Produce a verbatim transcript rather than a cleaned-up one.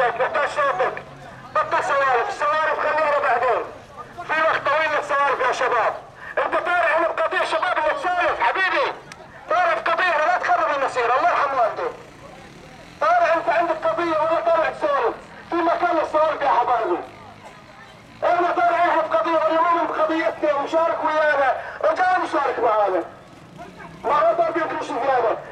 عليك، نحتاج صوتك. بطل سوالف، السوالف خليها بعدين. في وقت طويل للسوالف يا شباب. انت طالع هنا بقضيه شباب اللي تسولف حبيبي. طالع بقضيه ولا تخرب المسيره، الله يرحم والديك. طالع انت عندك قضيه ولا طالع تسولف؟ في مكان للسوالف يا حبايبي. احنا طالع احنا بقضيه ولا مؤمن بقضيتنا ومشارك ويانا، وجاي مشارك معانا. ما هو طالب يمكن زياده.